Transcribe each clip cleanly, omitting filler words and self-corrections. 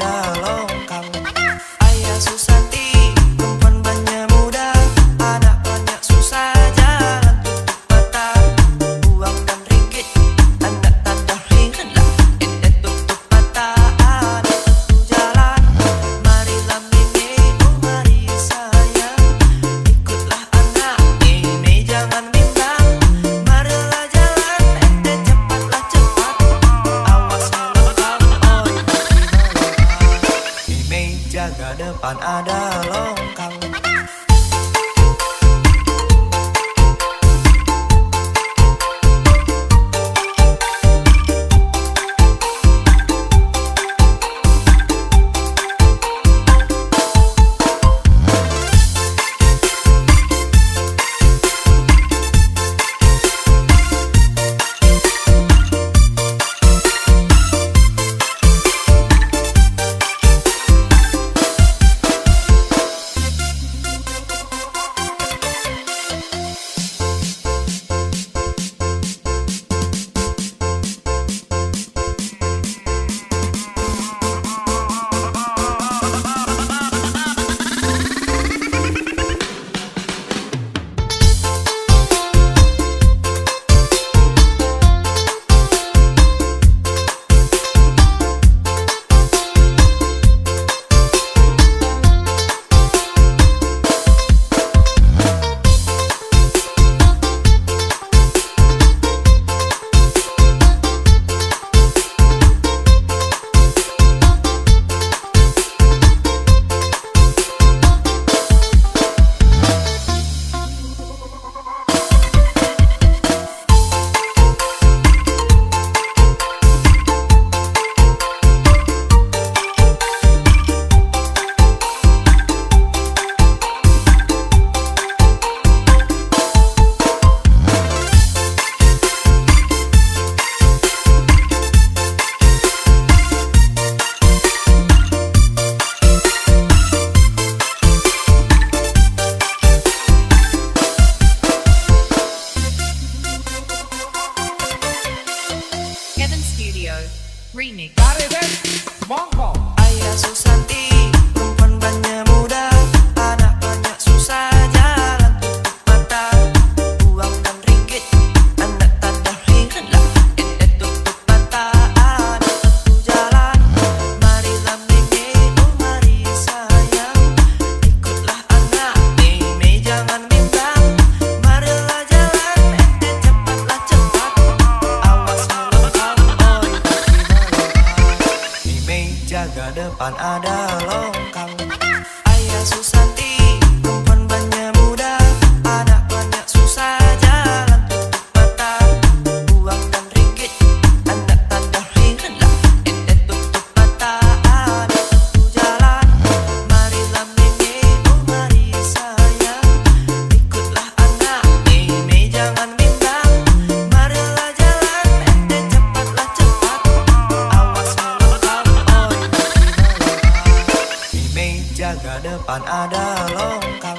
ada longkang. Ayah Susanti, perempuan banyak muda, anak banyak susah, jalan tutup mata. Uang dan ringgit, anda tanda hendak, ente tutup mata, ada satu jalan. Marilah mimi, oh mari sayang, ikutlah anak ini jangan bimbang. Marilah jalan, ente cepatlah cepat, awas melengkap, oi mimi jaga depan ada longkang. Kevin Studio Remix. Ayah Susanti, perempuan banyak muda, anak banyak susah, jalan tutup mata. Uang dan ringgit, anda tanda hendak, ente tutup mata, ada satu jalan. Marilah mimi, oh mari sayang, ikutlah anak ini jangan bimbang. Marilah jalan, ente cepatlah cepat, awas melengkap, oi mimi jaga depan ada longkang. Ayah Susanti, perempuan banyak muda, anak banyak susah, jalan tutup mata. Uang dan ringgit, anda tanda hendak, ente tutup mata, ada satu jalan. Marilah mimi, oh mari sayang, ikutlah anak ini jangan bimbang. Marilah jalan, ente cepatlah cepat, awas melengkap, oi mimi jaga depan ada longkang.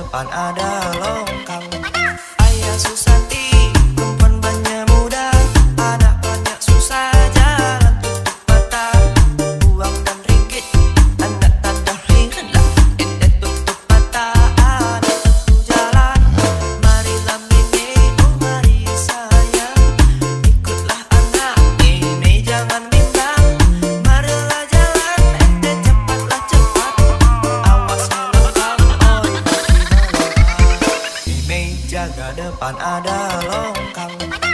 depan ada longkang. Ayah Susanti, perempuan banyak muda, anak banyak susah, jalan tutup mata. Uang dan ringgit, anak tanda ringan, tutup mata, anak tentu jalan. Marilah Mimi, oh mari sayang, ikutlah anak ini, jangan bimbang. Marilah jalan, cepatlah cepat, awas melengkap, oh Mimi jaga depan ada longkang.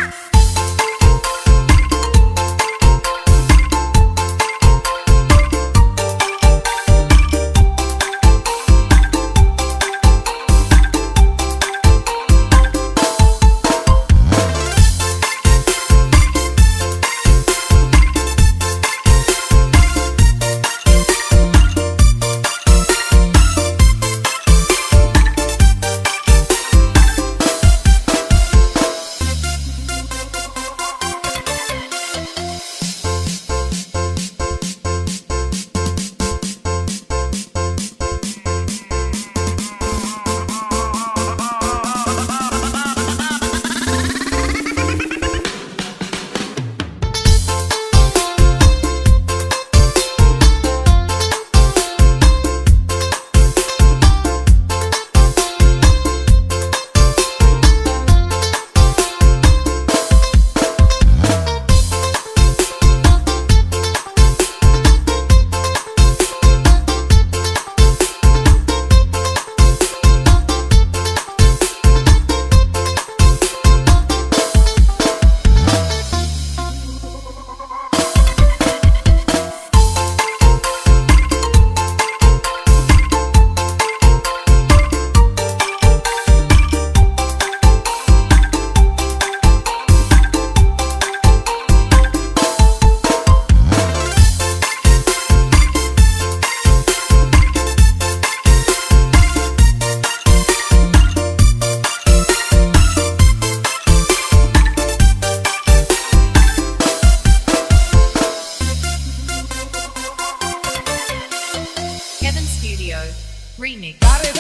Kevin Studio Remix.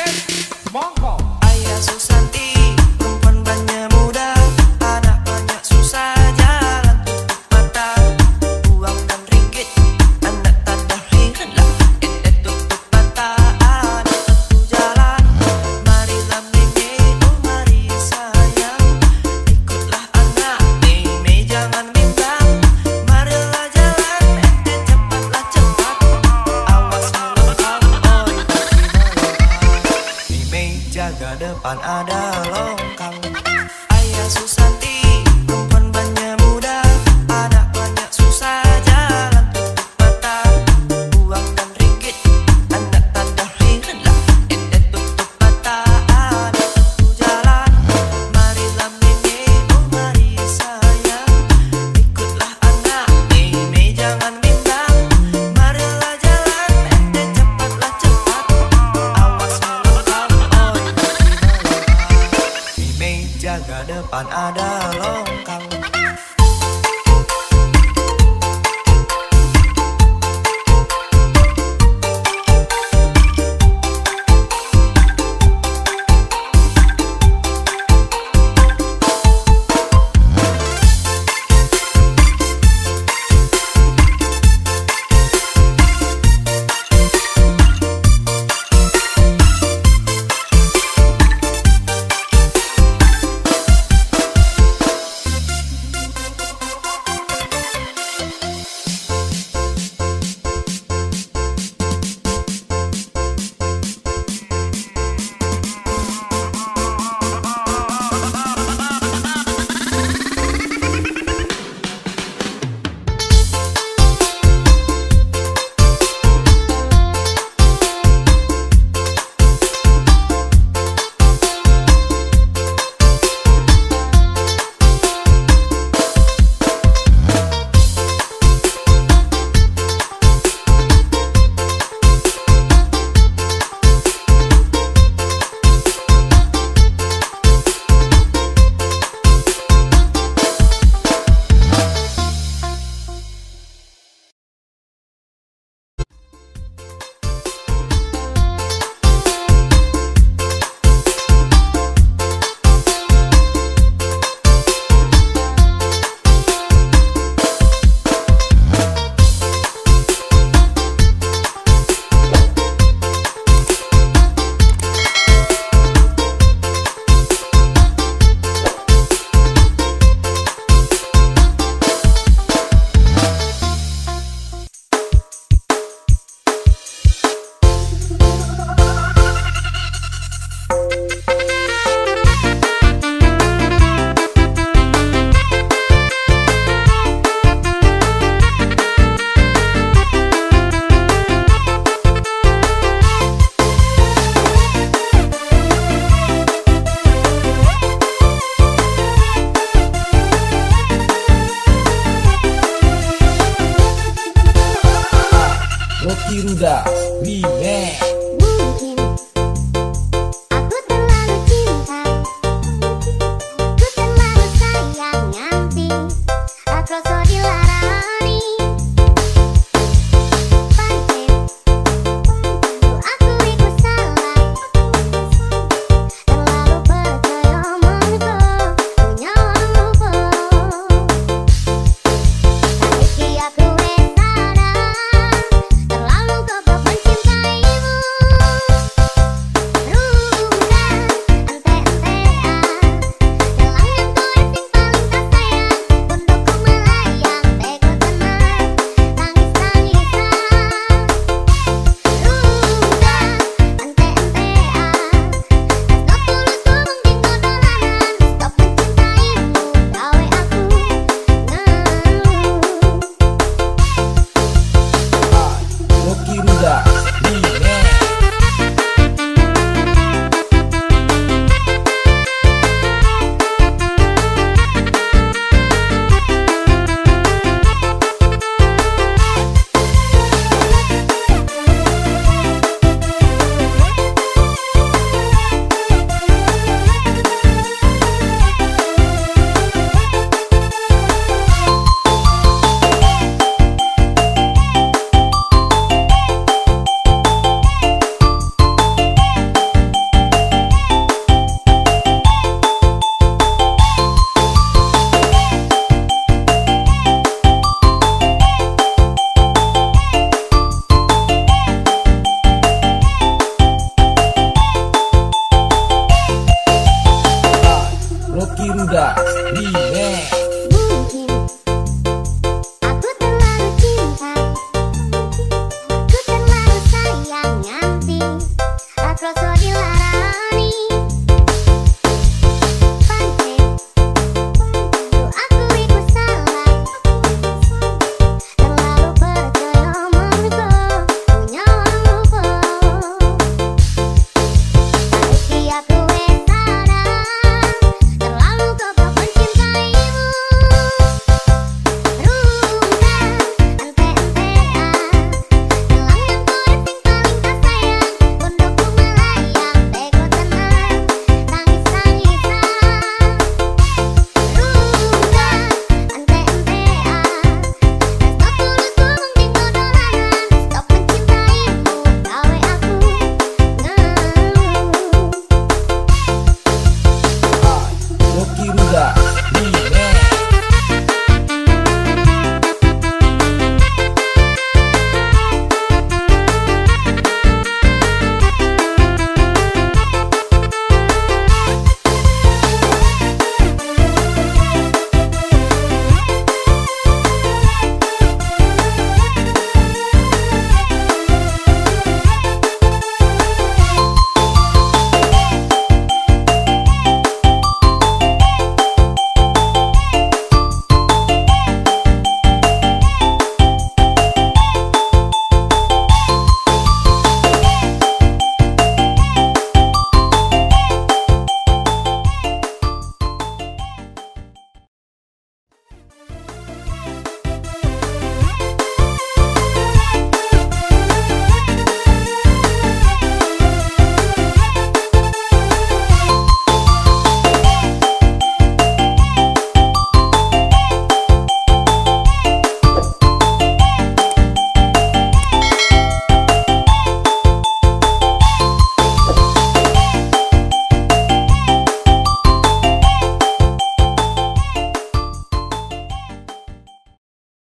Ayah Susanti, perempuan banyak muda, anak banyak susah, jalan tutup mata. Uang dan ringgit, anak tanda ringan, tutup mata, anak tentu jalan. Marilah Mimi, oh mari sayang, ikutlah anak Mimi, jangan bimbang. Marilah jalan, cepatlah cepat, awas melengkap, oh Mimi jaga depan ada longkang. Ayah Susanti, perempuan banyak muda, anak banyak susah, jalan tutup mata. Uang dan ringgit, anak tanda ringan, tutup mata, anak tentu jalan. Marilah Mimi, oh mari sayang, ikutlah anak Mimi, jangan bimbang. Marilah jalan, cepatlah cepat, awas melengkap, oh Rocky Ruda Remix.